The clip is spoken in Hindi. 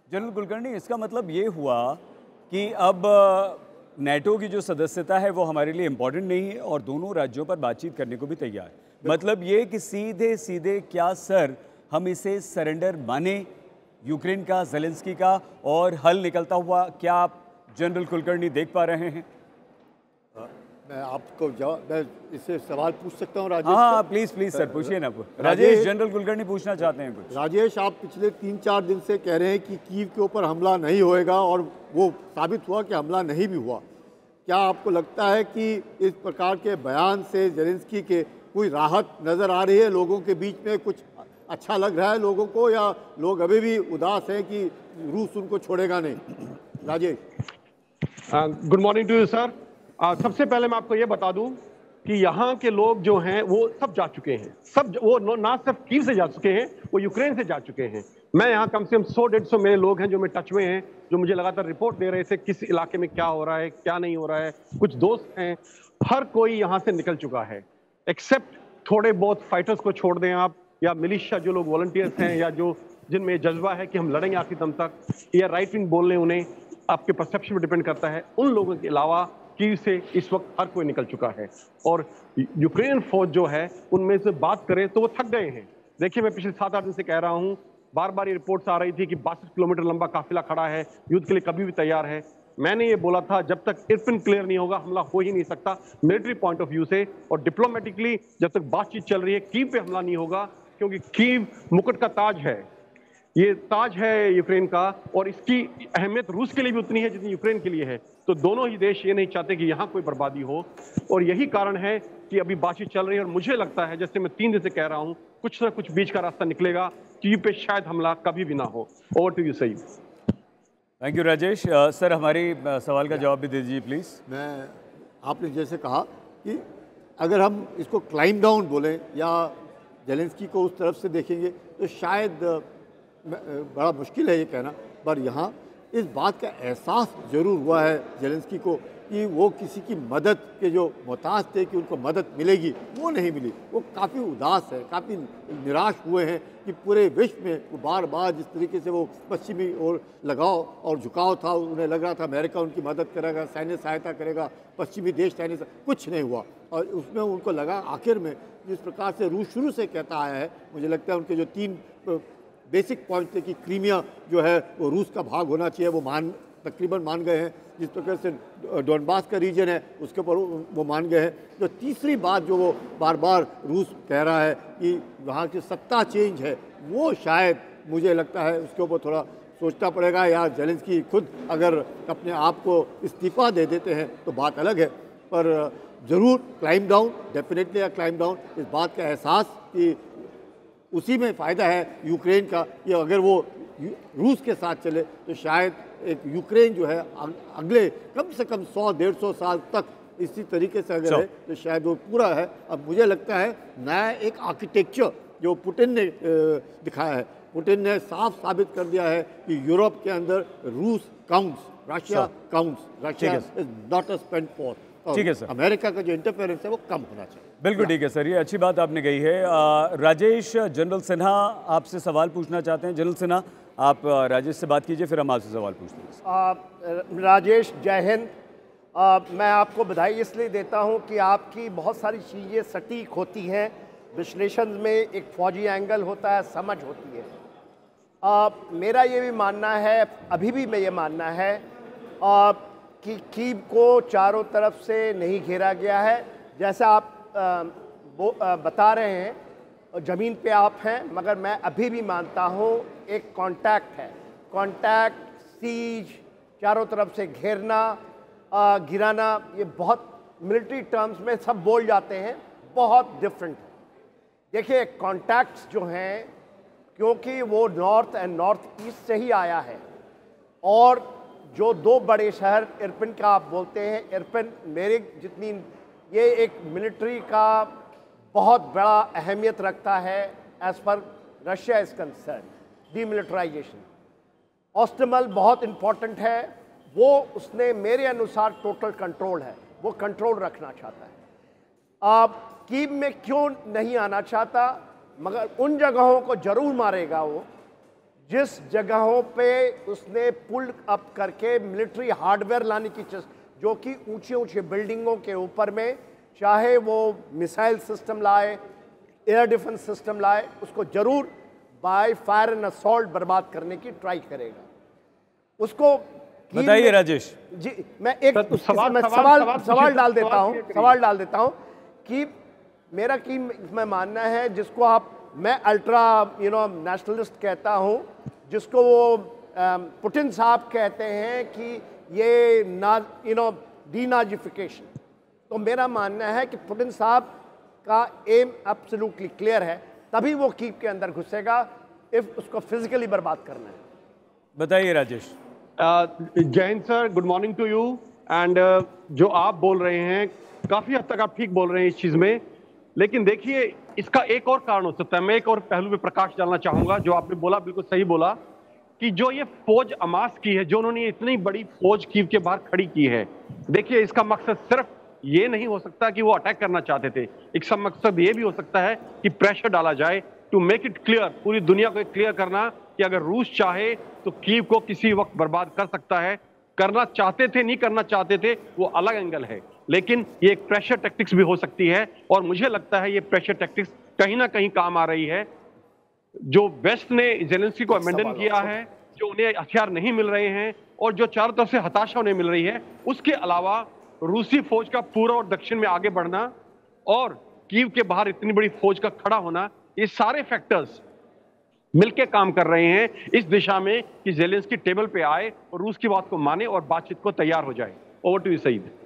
जनरल कुलकर्णी, इसका मतलब ये हुआ कि अब नेटो की जो सदस्यता है वो हमारे लिए इम्पोर्टेंट नहीं है और दोनों राज्यों पर बातचीत करने को भी तैयार है। मतलब ये कि सीधे सीधे क्या सर हम इसे सरेंडर माने यूक्रेन का, ज़ेलेंस्की का, और हल निकलता हुआ क्या आप जनरल कुलकर्णी देख पा रहे हैं? मैं आपको मैं इससे सवाल पूछ सकता हूँ राजेश? हाँ प्लीज़ प्लीज़ सर पूछिए ना। राजेश, जनरल कुलकर्णी पूछना चाहते हैं कुछ। राजेश, आप पिछले 3-4 दिन से कह रहे हैं कि कीव के ऊपर हमला नहीं होएगा और वो साबित हुआ कि हमला नहीं भी हुआ। क्या आपको लगता है कि इस प्रकार के बयान से ज़ेलेंस्की के कोई राहत नज़र आ रही है लोगों के बीच में? कुछ अच्छा लग रहा है लोगों को, या लोग अभी भी उदास हैं कि रूस उनको छोड़ेगा नहीं? Rajesh. Good morning to you sir. सबसे पहले मैं आपको ये बता दूं कि यहाँ के लोग जो हैं वो सब जा चुके हैं। सब वो ना सिर्फ कीव से जा चुके हैं, वो यूक्रेन से जा चुके हैं। मैं यहाँ कम से कम 100-150 मेरे लोग हैं जो मेरे टच में हैं, जो मुझे लगातार रिपोर्ट दे रहे थे किस इलाके में क्या हो रहा है, क्या नहीं हो रहा है। कुछ दोस्त हैं, हर कोई यहाँ से निकल चुका है एक्सेप्ट थोड़े बहुत फाइटर्स को छोड़ दें आप, या मिलिशिया जो लोग वॉलंटियर्स हैं, या जो जिनमें जज्बा है कि हम लड़ेंगे आखिरी दम तक, या राइट विंग बोल रहे हैं, उन्हें आपके परसेप्शन पर डिपेंड करता है। उन लोगों के अलावा कीव से इस वक्त हर कोई निकल चुका है। और यूक्रेन फौज जो है उनमें से बात करें तो वो थक गए हैं। देखिए, मैं पिछले 7-8 दिन से कह रहा हूं, बार बार ये रिपोर्ट्स आ रही थी कि 62 किलोमीटर लंबा काफिला खड़ा है, युद्ध के लिए कभी भी तैयार है। मैंने ये बोला था जब तक इरपिन क्लियर नहीं होगा हमला हो ही नहीं सकता मिलिट्री पॉइंट ऑफ व्यू से, और डिप्लोमेटिकली जब तक बातचीत चल रही है कीव पे हमला नहीं होगा, क्योंकि कीव मुकुट का ताज है। ये ताज है यूक्रेन का, और इसकी अहमियत रूस के लिए भी उतनी है जितनी यूक्रेन के लिए है। तो दोनों ही देश ये नहीं चाहते कि यहाँ कोई बर्बादी हो, और यही कारण है कि अभी बातचीत चल रही है। और मुझे लगता है, जैसे मैं 3 दिन से कह रहा हूँ, कुछ ना कुछ बीच का रास्ता निकलेगा, कीव पे शायद हमला कभी भी ना हो। Over to you Saeed. Thank you Rajesh. Sir हमारी सवाल का जवाब भी दे दीजिए प्लीज़। मैं, आपने जैसे कहा कि अगर हम इसको क्लाइम डाउन बोलें या ज़ेलेंस्की को उस तरफ से देखेंगे तो शायद बड़ा मुश्किल है ये कहना, पर यहाँ इस बात का एहसास ज़रूर हुआ है ज़ेलेंस्की को कि वो किसी की मदद के जो मोहताज थे कि उनको मदद मिलेगी, वो नहीं मिली। वो काफ़ी उदास है, काफ़ी निराश हुए हैं कि पूरे विश्व में वो बार बार जिस तरीके से वो पश्चिमी और लगाव और झुकाव था, उन्हें लग रहा था अमेरिका उनकी मदद करेगा, सैन्य सहायता करेगा, पश्चिमी देश सैन्य, कुछ नहीं हुआ। और उसमें उनको लगा आखिर में जिस प्रकार से रूस शुरू से कहता आया है, मुझे लगता है उनके जो 3 बेसिक पॉइंट थे कि क्रीमिया जो है वो रूस का भाग होना चाहिए, वो तकरीबन मान गए हैं। जिस प्रकार से डोनबास का रीजन है उसके ऊपर वो मान गए हैं। जो तीसरी बात जो वो बार बार रूस कह रहा है कि वहाँ की सत्ता चेंज है, वो शायद मुझे लगता है उसके ऊपर थोड़ा सोचना पड़ेगा, या ज़ेलेंस्की खुद अगर अपने आप को इस्तीफ़ा दे देते हैं तो बात अलग है। पर ज़रूर climb down, definitely climb down, इस बात का एहसास कि उसी में फ़ायदा है यूक्रेन का कि अगर वो रूस के साथ चले तो शायद एक यूक्रेन जो है अगले कम से कम 100-150 साल तक इसी तरीके से अगर है तो शायद वो पूरा है। अब मुझे लगता है नया एक आर्किटेक्चर जो पुतिन ने दिखाया है, पुतिन ने साफ साबित कर दिया है कि यूरोप के अंदर रूस counts, Russia counts, Russia is not a spent for. ठीक है सर, अमेरिका का जो इंटरफेरेंस है वो कम होना चाहिए। बिल्कुल ठीक है सर, ये अच्छी बात आपने कही है। राजेश, जनरल सिन्हा आपसे सवाल पूछना चाहते हैं। जनरल सिन्हा, आप राजेश से बात कीजिए, फिर हम आपसे सवाल पूछते हैं। राजेश, जय हिंद। मैं आपको बधाई इसलिए देता हूं कि आपकी बहुत सारी चीज़ें सटीक होती हैं, विश्लेषण में एक फौजी एंगल होता है, समझ होती है। मेरा ये भी मानना है, अभी भी मैं ये मानना है कि कीव को चारों तरफ से नहीं घेरा गया है। जैसा आप बता रहे हैं, ज़मीन पे आप हैं, मगर मैं अभी भी मानता हूँ एक कांटेक्ट है। कांटेक्ट, सीज, चारों तरफ से घेरना, गिराना, ये बहुत मिलिट्री टर्म्स में सब बोल जाते हैं, बहुत डिफरेंट है। देखिए, कांटेक्ट्स जो हैं, क्योंकि वो नॉर्थ एंड नॉर्थ ईस्ट से ही आया है, और जो 2 बड़े शहर इरपिन का आप बोलते हैं, इरपिन मेरे जितनी ये एक मिलिट्री का बहुत बड़ा अहमियत रखता है एज पर रशिया इज कंसर्न, डीमिलिटराइजेशन। ऑस्टमल बहुत इम्पॉर्टेंट है, वो उसने मेरे अनुसार टोटल कंट्रोल है, वो कंट्रोल रखना चाहता है। कीव में क्यों नहीं आना चाहता, मगर उन जगहों को जरूर मारेगा वो जिस जगहों पे उसने पुल अप करके मिलिट्री हार्डवेयर लाने की जो कि ऊंचे ऊंचे बिल्डिंगों के ऊपर में, चाहे वो मिसाइल सिस्टम लाए, एयर डिफेंस सिस्टम लाए, उसको जरूर बाय फायर एंड असॉल्ट बर्बाद करने की ट्राई करेगा। उसको बताइए राजेश जी, मैं एक सवाल डाल देता हूं कि मेरा की मैं मानना है, जिसको आप मैं अल्ट्रा नेशनलिस्ट कहता हूं, जिसको वो पुतिन साहब कहते हैं कि ये डीनाजिफिकेशन, तो मेरा मानना है कि पुतिन साहब का एम एब्सोल्युटली क्लियर है, तभी वो कीव के अंदर घुसेगा इफ उसको फिजिकली बर्बाद करना है। बताइए Rajesh. Jain sir, good morning to you. And जो आप बोल रहे हैं काफी हद तक आप ठीक बोल रहे हैं इस चीज में, लेकिन देखिए इसका एक और कारण हो सकता है। मैं एक और पहलू पे प्रकाश डालना चाहूंगा। जो आपने बोला बिल्कुल सही बोला कि जो ये फौज अमास की है, जो उन्होंने इतनी बड़ी फौज कीव के बाहर खड़ी की है, देखिए इसका मकसद सिर्फ ये नहीं हो सकता कि वो अटैक करना चाहते थे। इसका मकसद ये भी हो सकता है कि प्रेशर डाला जाए टू मेक इट क्लियर, पूरी दुनिया को क्लियर करना कि अगर रूस चाहे तो कीव को किसी वक्त बर्बाद कर सकता है। करना चाहते थे, नहीं करना चाहते थे, वो अलग एंगल है, लेकिन ये एक प्रेशर टैक्टिक्स भी हो सकती है। और मुझे लगता है ये प्रेशर टैक्टिक्स कहीं ना कहीं काम आ रही है। जो वेस्ट ने जेलेंस्की को अमेंडन किया है, जो उन्हें हथियार नहीं मिल रहे हैं और जो चारों तरफ से हताशा उन्हें मिल रही है, उसके अलावा रूसी फौज का पूर्व और दक्षिण में आगे बढ़ना और कीव के बाहर इतनी बड़ी फौज का खड़ा होना, ये सारे फैक्टर्स मिलकर काम कर रहे हैं इस दिशा में कि जेलेंस्की टेबल पे आए और रूस की बात को माने और बातचीत को तैयार हो जाए। Over to you Saeed.